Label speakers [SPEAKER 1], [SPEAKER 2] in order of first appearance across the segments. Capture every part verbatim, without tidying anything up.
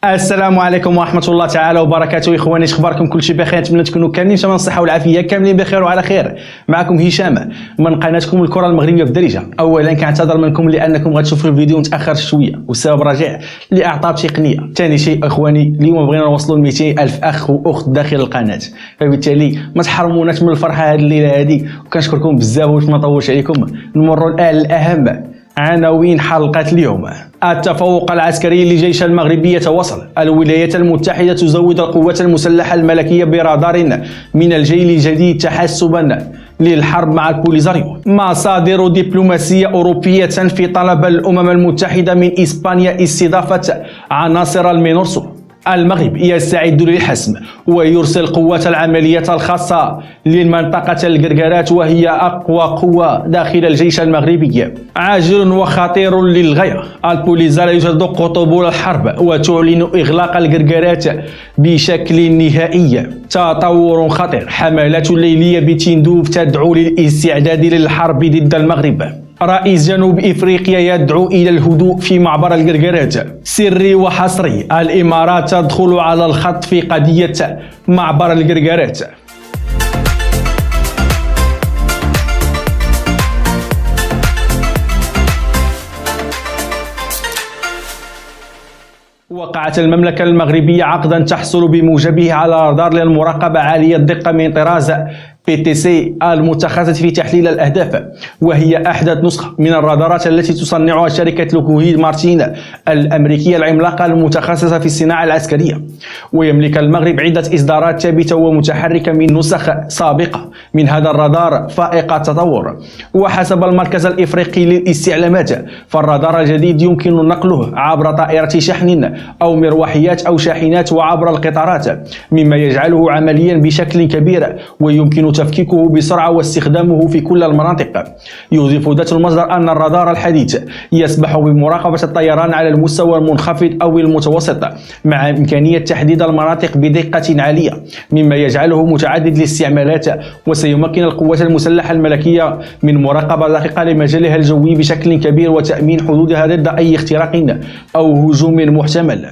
[SPEAKER 1] السلام عليكم ورحمة الله تعالى وبركاته. إخواني اخباركم؟ كل شيء بخير، نتمنى تكونوا كاملين تمام الصحة والعافية، كاملين بخير وعلى خير. معكم هشام من قناتكم الكرة المغربية بالدارجة. أولا كنعتذر منكم لأنكم غتشوفوا الفيديو متأخر شوية والسبب راجع لأعطال تقنية. ثاني شيء إخواني، اليوم بغينا نوصلوا ل مئتين ألف أخ وأخت داخل القناة، فبالتالي ما تحرموناش من الفرحة هذه الليلة هذه، وكنشكركم بزاف باش ما نطولش عليكم. نمروا الآن الأهم عناوين حلقة اليوم. التفوق العسكري للجيش المغربي يتواصل. الولايات المتحدة تزود القوات المسلحة الملكية برادار من الجيل الجديد تحسبا للحرب مع البوليزاريو. مصادر دبلوماسية أوروبية في طلب الأمم المتحدة من إسبانيا استضافة عناصر المينورسو. المغرب يستعد للحسم ويرسل قوات العملية الخاصة للمنطقة القرقرات، وهي أقوى قوة داخل الجيش المغربي. عاجل وخطير للغاية، البوليزاريو تدق طبول الحرب وتعلن إغلاق القرقرات بشكل نهائي. تطور خطير، حملات ليلية بتندوف تدعو للاستعداد للحرب ضد المغرب. رئيس جنوب إفريقيا يدعو إلى الهدوء في معبر القرقرات. سري وحصري، الإمارات تدخل على الخط في قضية معبر القرقرات. وقعت المملكة المغربية عقدا تحصل بموجبه على رادار للمراقبة عالية الدقة من طراز بي تي سي المتخصص في تحليل الأهداف، وهي أحدث نسخة من الرادارات التي تصنعها شركة لوكهيد مارتين الأمريكية العملاقة المتخصصة في الصناعة العسكرية. ويملك المغرب عدة إصدارات ثابتة ومتحركة من نسخ سابقة من هذا الرادار فائق التطور. وحسب المركز الإفريقي للاستعلامات، فالرادار الجديد يمكن نقله عبر طائرة شحن أو مروحيات أو شاحنات وعبر القطارات، مما يجعله عمليا بشكل كبير ويمكن تفكيكه بسرعة واستخدامه في كل المناطق. يضيف ذات المصدر أن الرادار الحديث يسمح بمراقبة الطيران على المستوى المنخفض أو المتوسط، مع إمكانية تحديد المناطق بدقة عالية، مما يجعله متعدد الاستعمالات. وسيمكن القوات المسلحة الملكية من مراقبة دقيقة لمجالها الجوي بشكل كبير وتأمين حدودها ضد أي اختراق أو هجوم محتمل.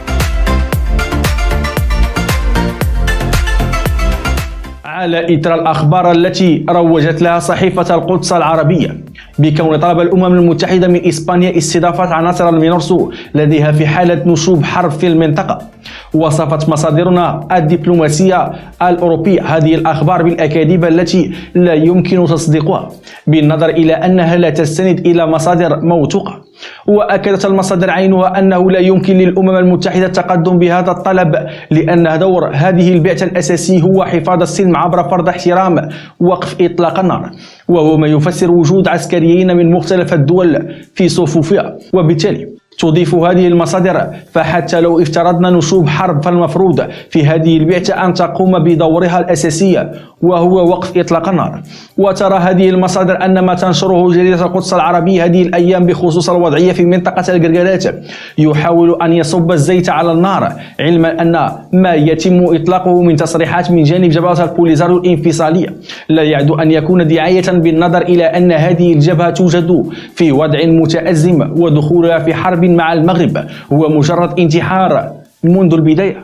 [SPEAKER 1] على إثر الأخبار التي روجت لها صحيفة القدس العربية بكون طلب الأمم المتحدة من إسبانيا استضافة عناصر المينورسو لديها في حالة نشوب حرب في المنطقة، وصفت مصادرنا الدبلوماسية الأوروبية هذه الأخبار بالأكاذيب التي لا يمكن تصديقها بالنظر إلى أنها لا تستند إلى مصادر موثوقة. وأكدت المصادر عينها أنه لا يمكن للأمم المتحدة التقدم بهذا الطلب، لأن دور هذه البعثة الأساسي هو حفاظ السلم عبر فرض احترام وقف إطلاق النار، وهو ما يفسر وجود عسكريين من مختلف الدول في صفوفها. وبالتالي تضيف هذه المصادر، فحتى لو افترضنا نشوب حرب فالمفروض في هذه البعثة أن تقوم بدورها الأساسي وهو وقف إطلاق النار. وترى هذه المصادر أن ما تنشره جريدة القدس العربية هذه الأيام بخصوص الوضعية في منطقة القرقرات يحاول أن يصب الزيت على النار، علما أن ما يتم إطلاقه من تصريحات من جانب جبهة البوليزاريو الانفصالية لا يعد أن يكون دعاية بالنظر إلى أن هذه الجبهة توجد في وضع متأزم، ودخولها في حرب مع المغرب هو مجرد انتحار منذ البداية.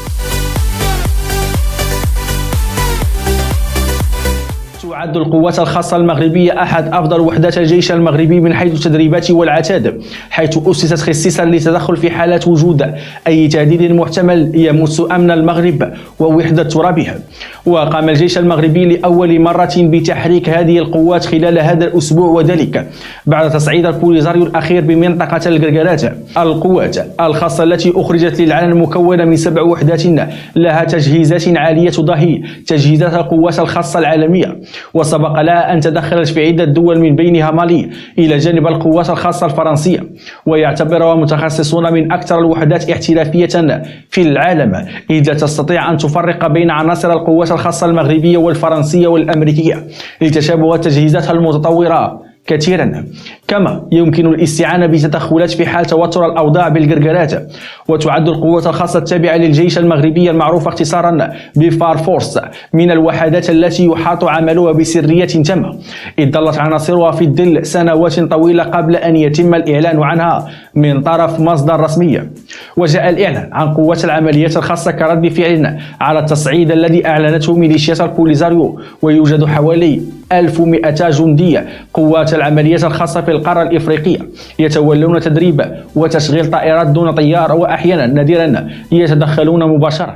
[SPEAKER 1] تعد القوات الخاصة المغربية أحد أفضل وحدات الجيش المغربي من حيث التدريبات والعتاد، حيث أسست خصيصا للتدخل في حالات وجود أي تهديد محتمل يمس أمن المغرب ووحدة ترابها. وقام الجيش المغربي لأول مرة بتحريك هذه القوات خلال هذا الأسبوع، وذلك بعد تصعيد البوليزاريو الأخير بمنطقة القرقرات. القوات الخاصة التي أخرجت للعلن مكونة من سبع وحدات لها تجهيزات عالية تضاهي تجهيزات القوات الخاصة العالمية، وسبق لها أن تدخلت في عدة دول من بينها مالي إلى جانب القوات الخاصة الفرنسية. ويعتبرها متخصصون من أكثر الوحدات احترافية في العالم، إذ لا تستطيع أن تفرق بين عناصر القوات الخاصة المغربية والفرنسية والأمريكية لتشابه تجهيزاتها المتطورة كثيرا. كما يمكن الاستعانة بتدخلات في حال توتر الأوضاع بالجرجرات. وتعد القوات الخاصة التابعة للجيش المغربي المعروفة اختصارا بفار فورس من الوحدات التي يحاط عملها بسرية تامة، إذ ظلت عناصرها في الظل سنوات طويلة قبل أن يتم الإعلان عنها من طرف مصدر رسمي. وجاء الإعلان عن قوات العمليات الخاصة كرد فعل على التصعيد الذي أعلنته ميليشيات البوليزاريو، ويوجد حوالي ألف ومئتين جندي قوات العمليات الخاصة في القارة الإفريقية يتولون تدريب وتشغيل طائرات دون طيار، وأحيانا نادرا يتدخلون مباشرة.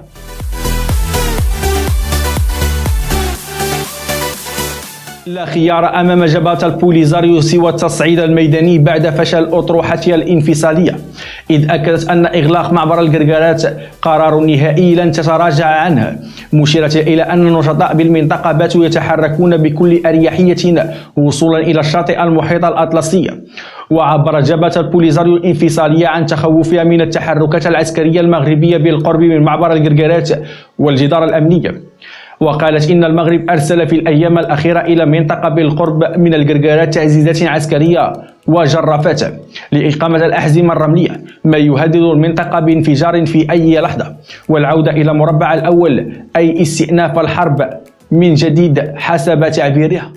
[SPEAKER 1] لا خيار أمام جبهة البوليزاريو سوى التصعيد الميداني بعد فشل أطروحتها الانفصالية، إذ أكدت أن إغلاق معبر الجرجرات قرار نهائي لن تتراجع عنه، مشيرة إلى أن النشطاء بالمنطقة باتوا يتحركون بكل أريحية وصولا إلى الشاطئ المحيط الأطلسي. وعبر جبهة البوليزاريو الانفصالية عن تخوفها من التحركات العسكرية المغربية بالقرب من معبر الجرجرات والجدار الأمني، وقالت إن المغرب أرسل في الأيام الأخيرة إلى منطقة بالقرب من الجرجرات تعزيزات عسكرية وجرافات لإقامة الأحزمة الرملية، ما يهدد المنطقة بانفجار في أي لحظة والعودة إلى المربع الأول، أي استئناف الحرب من جديد حسب تعبيرها.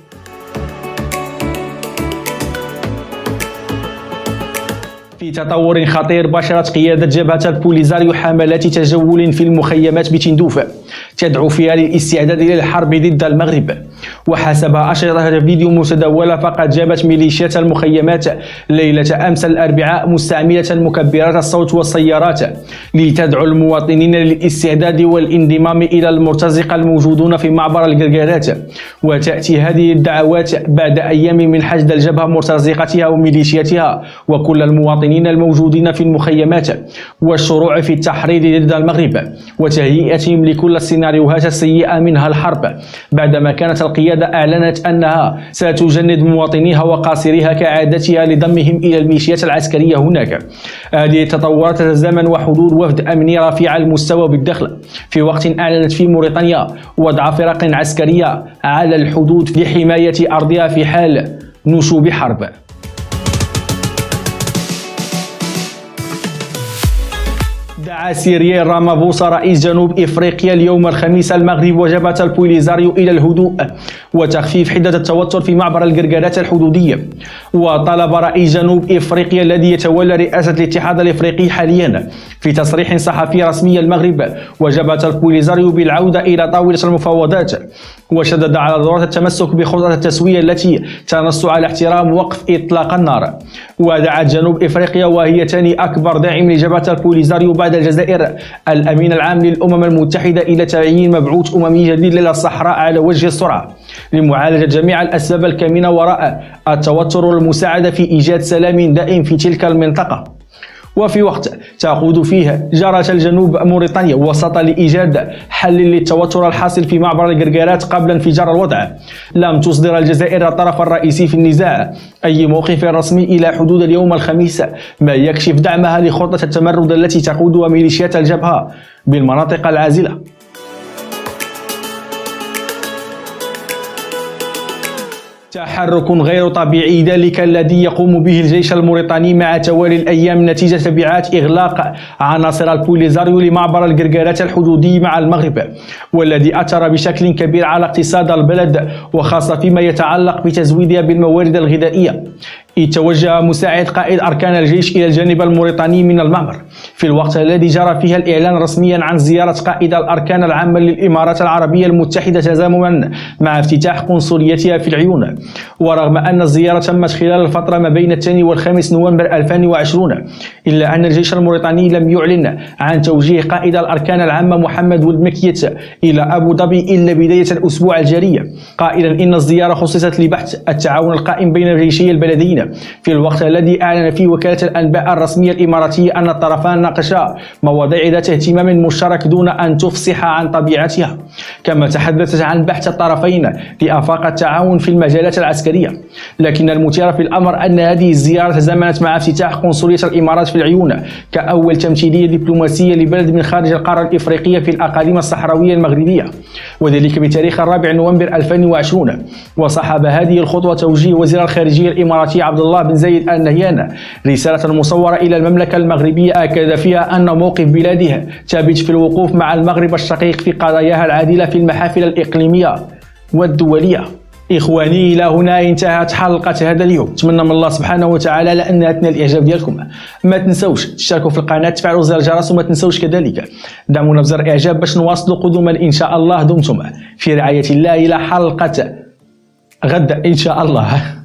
[SPEAKER 1] في تطور خطير باشرت قيادة جبهة البوليزاريو حملات تجول في المخيمات بتندوف تدعو فيها للاستعداد للحرب ضد المغرب. وحسب أشرطة فيديو متداولة فقد جابت ميليشيات المخيمات ليلة أمس الأربعاء مستعملة مكبرات الصوت والسيارات لتدعو المواطنين للاستعداد والانضمام إلى المرتزقة الموجودون في معبر الجرجرات. وتأتي هذه الدعوات بعد أيام من حشد الجبهة مرتزقتها وميليشياتها وكل المواطنين الموجودين في المخيمات والشروع في التحريض ضد المغرب وتهيئتهم لكل السيناريوهات السيئة منها الحرب، بعدما كانت القيادة أعلنت أنها ستجند مواطنيها وقاصريها كعادتها لضمهم إلى الميليشيات العسكرية هناك. هذه التطورات تتزامن وحضور وفد أمني رفيع المستوى بالداخل في وقت أعلنت فيه موريتانيا وضع فرق عسكرية على الحدود لحماية أرضها في حال نشوب حرب. دعا سيريل رامافوسا رئيس جنوب إفريقيا اليوم الخميس المغرب وجبهة البوليزاريو إلى الهدوء وتخفيف حدة التوتر في معبر الجرجرات الحدودية. وطلب رئيس جنوب إفريقيا الذي يتولى رئاسة الاتحاد الإفريقي حاليا في تصريح صحفي رسمي المغرب وجبهة البوليزاريو بالعودة إلى طاولة المفاوضات، وشدد على ضرورة التمسك بخطة التسوية التي تنص على احترام وقف إطلاق النار. ودعت جنوب إفريقيا وهي ثاني أكبر داعم لجبهة البوليزاريو بعد الجزائر الأمين العام للأمم المتحدة إلى تعيين مبعوث أممي جديد إلى الصحراء على وجه السرعة لمعالجة جميع الأسباب الكامنة وراء التوتر والمساعدة في إيجاد سلام دائم في تلك المنطقة. وفي وقت تقود فيه جارة الجنوب موريتانيا وسط لإيجاد حل للتوتر الحاصل في معبر الجرجرات قبل انفجار الوضع، لم تصدر الجزائر الطرف الرئيسي في النزاع أي موقف رسمي إلى حدود اليوم الخميس، ما يكشف دعمها لخطة التمرد التي تقودها ميليشيات الجبهة بالمناطق العازلة. تحرك غير طبيعي ذلك الذي يقوم به الجيش الموريتاني مع توالي الأيام نتيجة تبعات إغلاق عناصر البوليزاريو لمعبر الجرجرات الحدودي مع المغرب، والذي أثر بشكل كبير على اقتصاد البلد وخاصة فيما يتعلق بتزويدها بالموارد الغذائية. إذ توجه مساعد قائد أركان الجيش إلى الجانب الموريتاني من المعبر في الوقت الذي جرى فيها الإعلان رسميا عن زيارة قائد الأركان العامة للإمارات العربية المتحدة تزامنا مع افتتاح قنصليتها في العيون. ورغم أن الزيارة تمت خلال الفترة ما بين الثاني والخامس نوفمبر ألفين وعشرين، إلا أن الجيش الموريتاني لم يعلن عن توجيه قائد الأركان العامة محمد ولد مكيت إلى أبو ظبي إلا بداية الأسبوع الجاري، قائلا إن الزيارة خصصت لبحث التعاون القائم بين الجيشي البلديين الإقليمية، في الوقت الذي أعلن فيه وكالة الأنباء الرسمية الإماراتية أن الطرفان ناقشا مواضيع ذات اهتمام مشترك دون أن تفصح عن طبيعتها. كما تحدثت عن بحث الطرفين لآفاق التعاون في المجالات العسكرية. لكن المثير في الأمر أن هذه الزيارة تزامنت مع افتتاح قنصلية الإمارات في العيون كأول تمثيلية دبلوماسية لبلد من خارج القارة الإفريقية في الأقاليم الصحراوية المغربية، وذلك بتاريخ الرابع نوفمبر ألفين وعشرين. وصاحب هذه الخطوة توجيه وزير الخارجية الإماراتي عبد الله بن زايد آل نهيان رسالة مصورة إلى المملكة المغربية أكد فيها أن موقف بلاده ثابت في الوقوف مع المغرب الشقيق في قضاياها العادلة في المحافل الإقليمية والدولية. إخواني، إلى هنا انتهت حلقة هذا اليوم. أتمنى من الله سبحانه وتعالى لأنها تنال الإعجاب ديالكم. ما تنسوش تشتركوا في القناة، تفعلوا زر الجرس، وما تنسوش كذلك دعمونا بزر إعجاب باش نواصلوا قدما إن شاء الله. دمتم في رعاية الله إلى حلقة غدا إن شاء الله.